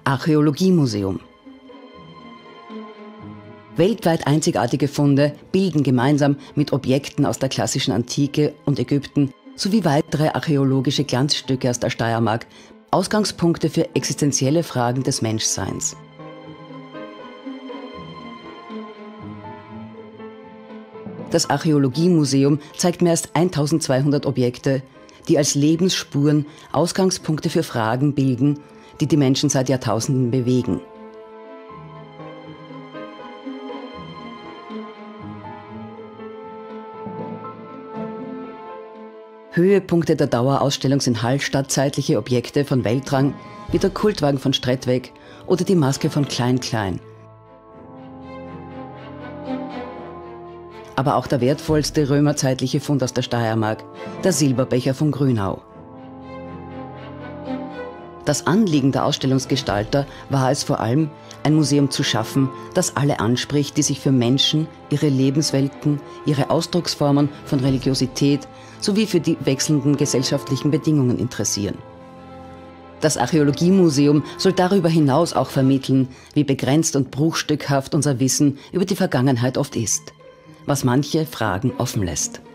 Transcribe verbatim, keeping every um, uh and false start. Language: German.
Archäologiemuseum. Weltweit einzigartige Funde bilden gemeinsam mit Objekten aus der klassischen Antike und Ägypten sowie weitere archäologische Glanzstücke aus der Steiermark Ausgangspunkte für existenzielle Fragen des Menschseins. Das Archäologiemuseum zeigt mehr als eintausendzweihundert Objekte, die als Lebensspuren Ausgangspunkte für Fragen bilden, die die Menschen seit Jahrtausenden bewegen. Höhepunkte der Dauerausstellung sind hallstattzeitliche Objekte von Weltrang, wie der Kultwagen von Strettweg oder die Maske von Klein Klein. Aber auch der wertvollste römerzeitliche Fund aus der Steiermark, der Silberbecher von Grünau. Das Anliegen der Ausstellungsgestalter war es vor allem, ein Museum zu schaffen, das alle anspricht, die sich für Menschen, ihre Lebenswelten, ihre Ausdrucksformen von Religiosität sowie für die wechselnden gesellschaftlichen Bedingungen interessieren. Das Archäologiemuseum soll darüber hinaus auch vermitteln, wie begrenzt und bruchstückhaft unser Wissen über die Vergangenheit oft ist, was manche Fragen offen lässt.